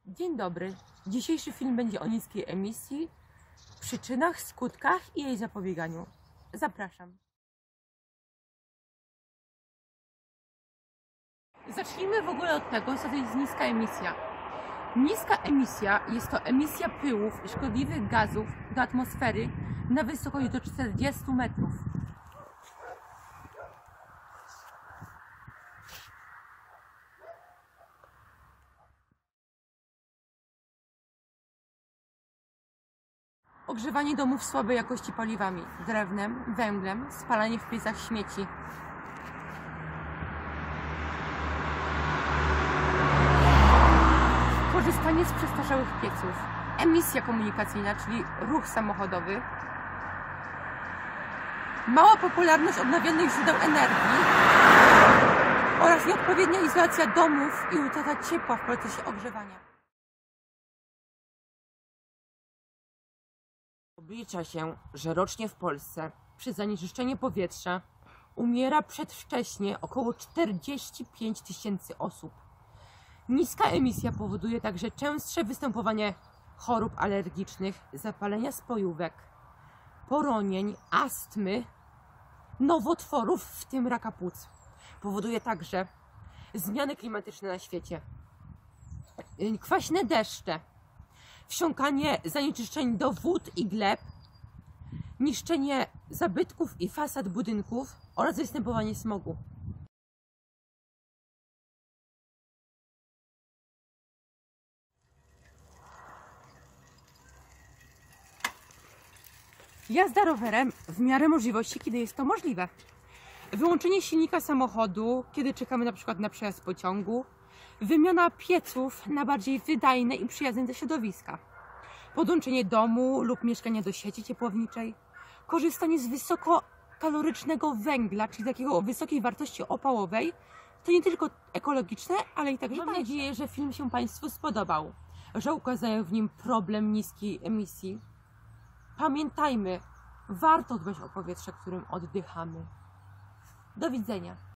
Dzień dobry. Dzisiejszy film będzie o niskiej emisji, przyczynach, skutkach i jej zapobieganiu. Zapraszam. Zacznijmy w ogóle od tego, co to jest niska emisja. Niska emisja jest to emisja pyłów i szkodliwych gazów do atmosfery na wysokość do 40 metrów. Ogrzewanie domów słabej jakości paliwami, drewnem, węglem, spalanie w piecach śmieci. Korzystanie z przestarzałych pieców, emisja komunikacyjna, czyli ruch samochodowy, mała popularność odnawialnych źródeł energii oraz nieodpowiednia izolacja domów i utrata ciepła w procesie ogrzewania. Oblicza się, że rocznie w Polsce przez zanieczyszczenie powietrza umiera przedwcześnie około 45 000 osób. Niska emisja powoduje także częstsze występowanie chorób alergicznych, zapalenia spojówek, poronień, astmy, nowotworów, w tym raka płuc. Powoduje także zmiany klimatyczne na świecie, kwaśne deszcze, wsiąkanie zanieczyszczeń do wód i gleb, niszczenie zabytków i fasad budynków oraz występowanie smogu. Jazda rowerem w miarę możliwości, kiedy jest to możliwe. Wyłączenie silnika samochodu, kiedy czekamy na przykład na przejazd pociągu. Wymiana pieców na bardziej wydajne i przyjazne dla środowiska. Podłączenie domu lub mieszkania do sieci ciepłowniczej. Korzystanie z wysokokalorycznego węgla, czyli takiego o wysokiej wartości opałowej. To nie tylko ekologiczne, ale i także Mam nadzieję, że film się Państwu spodobał, że ukazałem w nim problem niskiej emisji. Pamiętajmy, warto dbać o powietrze, którym oddychamy. Do widzenia.